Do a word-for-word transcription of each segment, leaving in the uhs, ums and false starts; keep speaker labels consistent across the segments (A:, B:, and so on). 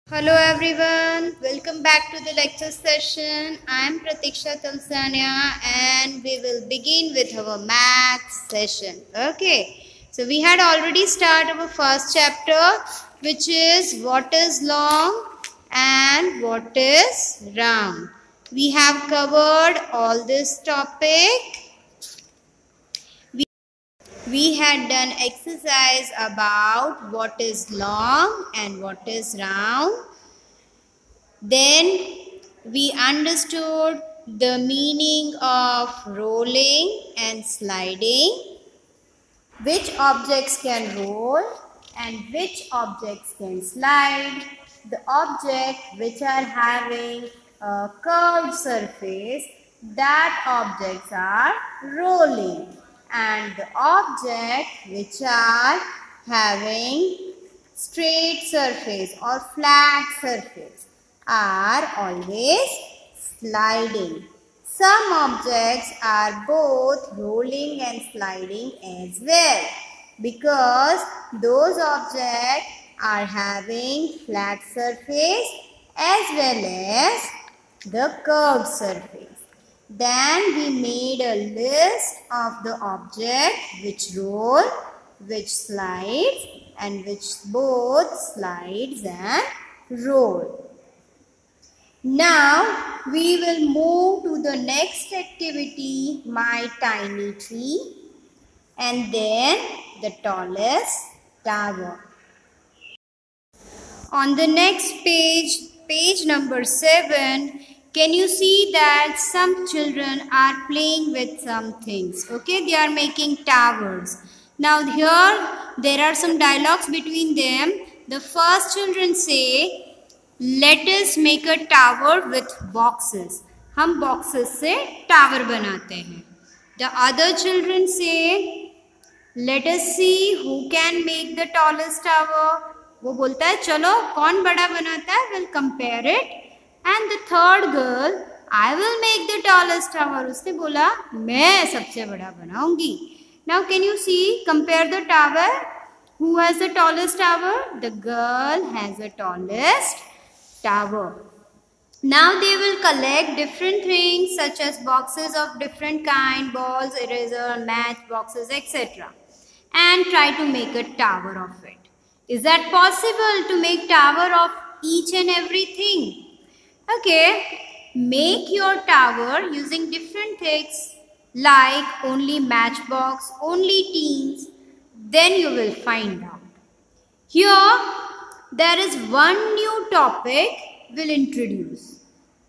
A: Hello everyone, welcome back to the lecture session. I am Pratiksha Talsania and we will begin with our math session. Okay, so we had already started our first chapter, which is what is long and what is round. We have covered all this topic. We had done exercise about what is long and what is round. Then we understood the meaning of rolling and sliding, which objects can roll and which objects can slide. The objects which are having a curved surface, that objects are rolling, and the objects which are having straight surface or flat surface are always sliding. Some objects are both rolling and sliding as well, because those objects are having flat surface as well as the curved surface. Then we made a list of the objects which roll, which slides, and which both slides and roll. Now we will move to the next activity, my tiny tree, and then the tallest tower. On the next page, page number seven, can you see that some children are playing with some things? Okay, they are making towers. Now here there are some dialogues between them. The first children say, let us make a tower with boxes. हम boxes से tower बनाते हैं. The other children say, let us see who can make the tallest tower. वो बोलता है चलो कौन बड़ा बनाता है, we'll compare it. And the third girl, I will make the tallest tower. उसने बोला मैं सबसे बड़ा बनाऊंगी. Now can you see, compare the tower. Who has the tallest tower? The girl has the tallest tower. Now they will collect different things such as boxes of different kind, balls, eraser, match boxes, et cetera, and try to make a tower of it. Is that possible to make tower of each and everything? Okay, make your tower using different things like only matchbox, only teens, then you will find out. Here there is one new topic we'll introduce.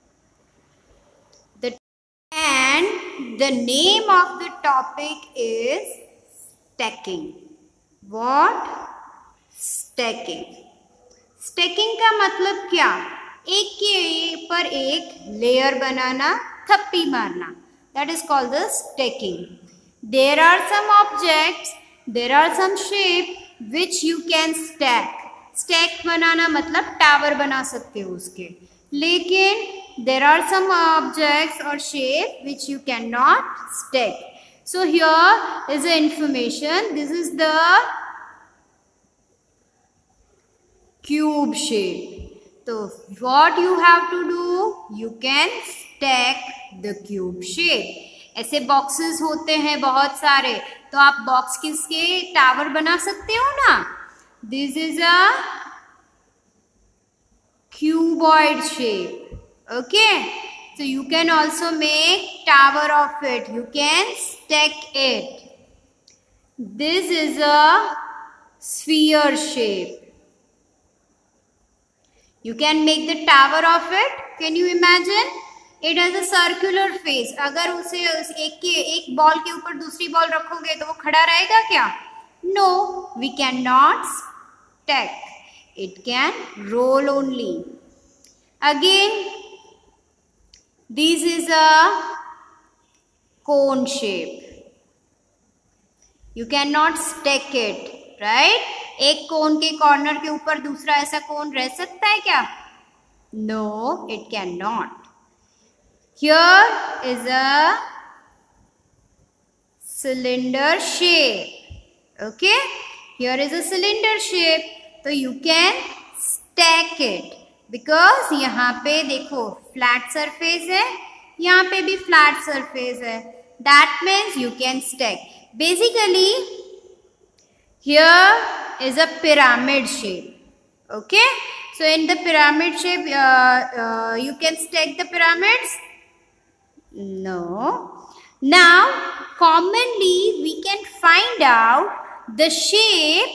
A: The and the name of the topic is stacking. What? Stacking. Stacking का मतलब क्या? एक के पर एक layer बनाना, थप्पी मारना. That is called the stacking. There are some objects, there are some shape which you can stack. Stack बनाना मतलब tower बना सकते हो उसके. लेकिन there are some objects or shape which you cannot stack. So here is the information. This is the cube shape. So what you have to do, you can stack the cube shape. ऐसे boxes होते हैं बहुत सारे, तो आप box किसके tower बना सकते हो ना. This is a cuboid shape. Okay, so you can also make tower of it. You can stack it. This is a sphere shape. You can make the tower of it. Can you imagine? It has a circular face. अगर उसे उस एक के एक ball के ऊपर दूसरी ball रखोगे तो वो खड़ा रहेगा क्या? No, we cannot stack. It can roll only. Again, this is a cone shape. You cannot stack it, right? एक कोन के कॉर्नर के ऊपर दूसरा ऐसा कोन रह सकता है क्या? No, it cannot. Here is a cylinder shape. Okay, here is a cylinder shape. So you can stack it. Because यहाँ पे देखो फ्लैट सरफेस है, यहाँ पे भी फ्लैट सरफेस है. That means you can stack. Basically here is a pyramid shape. Okay, so in the pyramid shape uh, uh, you can stack the pyramids. No. Now commonly we can find out the shape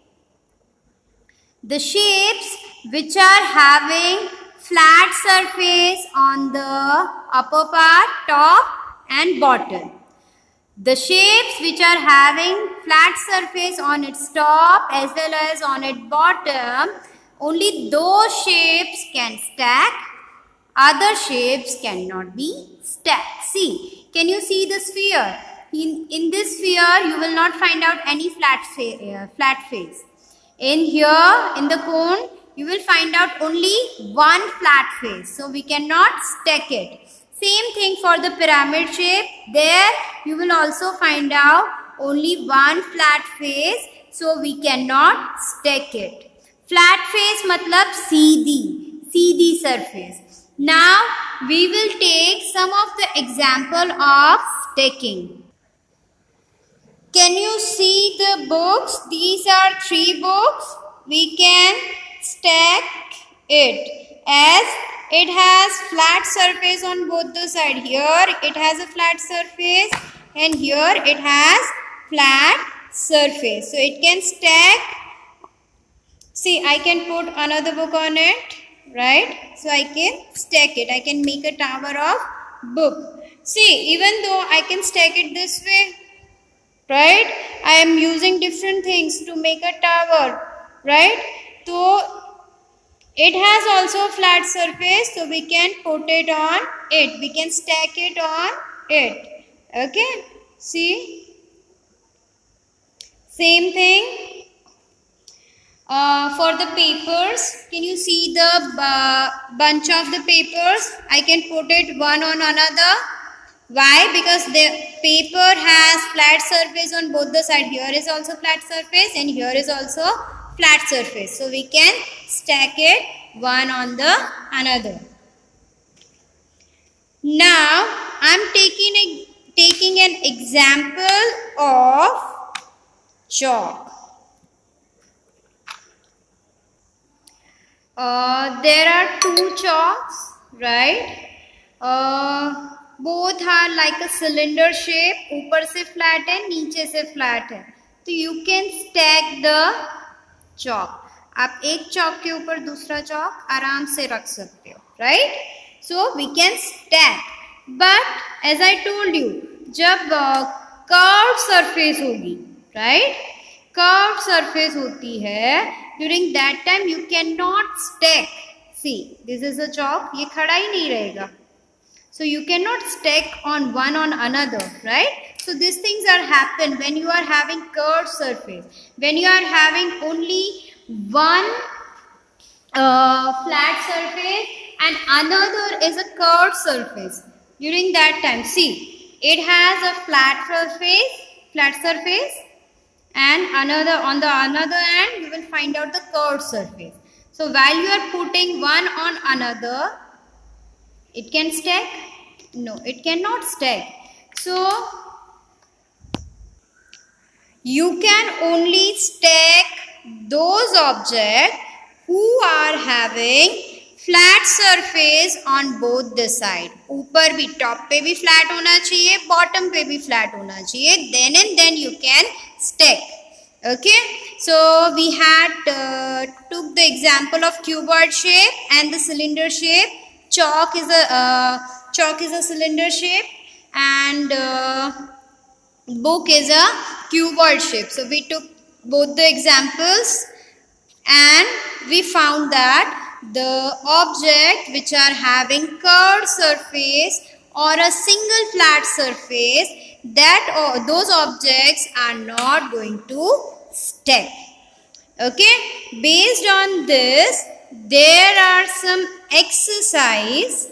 A: the shapes which are having flat surface on the upper part, top and bottom. The shapes which are having flat surface on its top as well as on its bottom, only those shapes can stack. Other shapes cannot be stacked. See, can you see the sphere? In, in this sphere, you will not find out any flat, uh, flat face. In here, in the cone, you will find out only one flat face. So, we cannot stack it. Same thing for the pyramid shape. There you will also find out only one flat face. So we cannot stack it. Flat face matlab seedhi, seedhi surface. Now we will take some of the example of stacking. Can you see the books? These are three books. We can stack it as it has flat surface on both the side. Here it has a flat surface and here it has flat surface. So it can stack. See, I can put another book on it, right? So I can stack it. I can make a tower of book. See, even though I can stack it this way, right? I am using different things to make a tower, right? So it has also a flat surface, so we can put it on it. We can stack it on it. Okay? See? Same thing. Uh, for the papers, can you see the uh, bunch of the papers? I can put it one on another. Why? Because the paper has flat surface on both the sides. Here is also flat surface and here is also flat surface. So we can stack it one on the another. Now I am taking a, taking an example of chalk. Uh, there are two chalks, right? Uh, both are like a cylinder shape. ऊपर से flat है, नीचे से flat है. तो you can stack the chalk. आप एक चौक के ऊपर दूसरा चौक आराम से रख सकते हो, right? So we can stack. But as I told you, जब curved surface होगी, right? Curved surface होती है. During that time you cannot stack. See, this is a chalk. ये खड़ा ही नहीं रहेगा. So you cannot stack on one on another, right? So these things are happen when you are having curved surface. When you are having only one uh, flat surface and another is a curved surface. During that time, see, it has a flat surface, flat surface, and another on the another end you will find out the curved surface. So while you are putting one on another, it can stack? No, it cannot stack. So you can only stack those objects who are having flat surface on both the side. ऊपर भी top पे भी flat होना चाहिए, bottom पे भी flat होना चाहिए. Then and then you can stack. Okay. So we had uh, took the example of cuboid shape and the cylinder shape. Chalk is a uh, chalk is a cylinder shape and uh, book is a cuboid shape. So we took both the examples and we found that the object which are having curved surface or a single flat surface, that or those objects are not going to stack. Okay, based on this there are some exercise.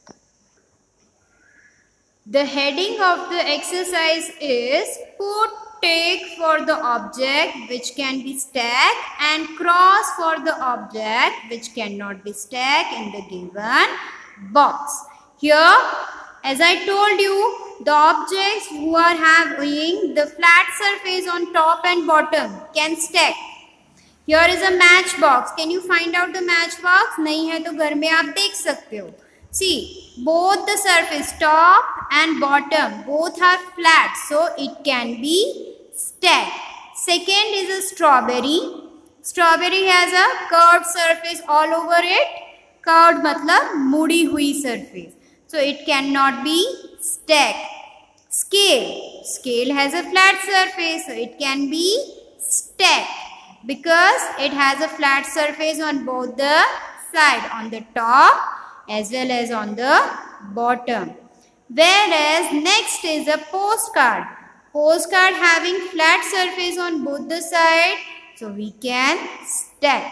A: The heading of the exercise is put take for the object which can be stacked and cross for the object which cannot be stacked in the given box. Here, as I told you, the objects who are having the flat surface on top and bottom can stack. Here is a matchbox. Can you find out the matchbox? नहीं है तो घर में आप देख सकते हो. See, both the surface top and bottom both are flat, so it can be stacked. Second is a strawberry. Strawberry has a curved surface all over it. Curved मतलब मुड़ी हुई surface, so it cannot be stacked. Scale. Scale has a flat surface, so it can be stacked because it has a flat surface on both the side, on the top as well as on the bottom. Whereas next is a postcard. Postcard having flat surface on both the side, so we can stack.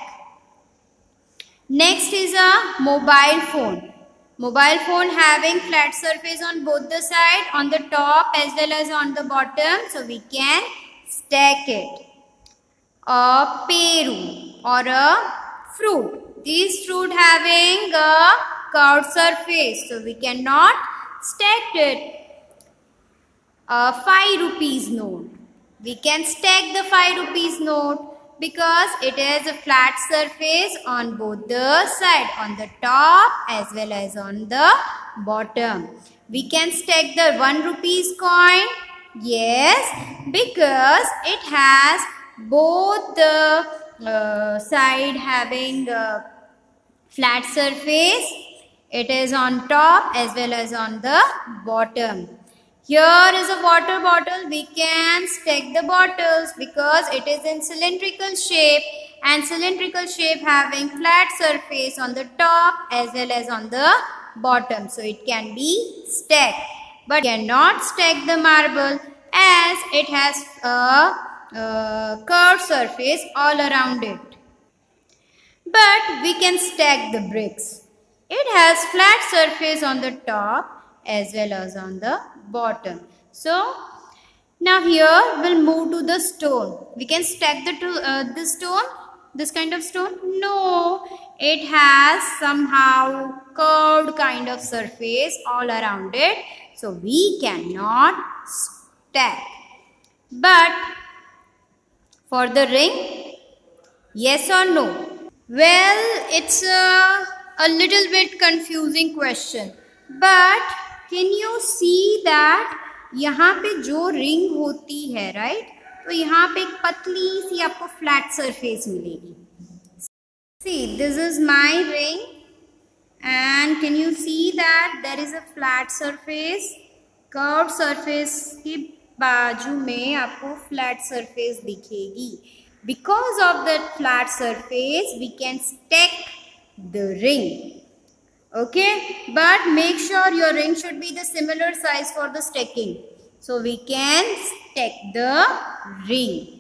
A: Next is a mobile phone. Mobile phone having flat surface on both the side, on the top as well as on the bottom, so we can stack it. A peru or a fruit. These fruit having a curved surface, so we cannot stack it. A five rupees note. We can stack the five rupees note because it has a flat surface on both the side, on the top as well as on the bottom. We can stack the one rupees coin. Yes, because it has both the uh, side having a flat surface. It is on top as well as on the bottom. Here is a water bottle. We can stack the bottles because it is in cylindrical shape, and cylindrical shape having flat surface on the top as well as on the bottom, so it can be stacked. But cannot stack the marble as it has a, a curved surface all around it. But we can stack the bricks. It has flat surface on the top as well as on the bottom. So now here we'll move to the stone. We can stack the two, uh, this stone, this kind of stone. No, it has somehow curved kind of surface all around it, so we cannot stack. But for the ring, yes or no? Well, it's a, a little bit confusing question, but can you see that यहाँ पे जो ring होती है, right, तो यहाँ पे एक पतली सी आपको फ्लैट सरफेस मिलेगी. See, this is my ring and can you see that there is a flat surface? Curved surface के बाजू में आपको flat surface दिखेगी. Because of that flat surface, we can stack the ring. Okay, but make sure your ring should be the similar size for the stacking, so we can stack the ring.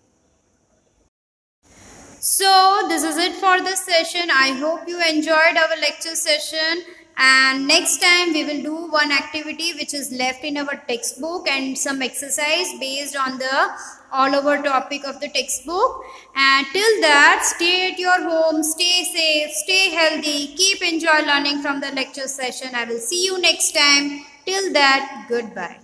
A: So this is it for this session. I hope you enjoyed our lecture session, and next time we will do one activity which is left in our textbook and some exercise based on the all over topic of the textbook. And till that, stay at your home, stay safe, stay healthy, keep enjoy learning from the lecture session. I will see you next time. Till that, goodbye.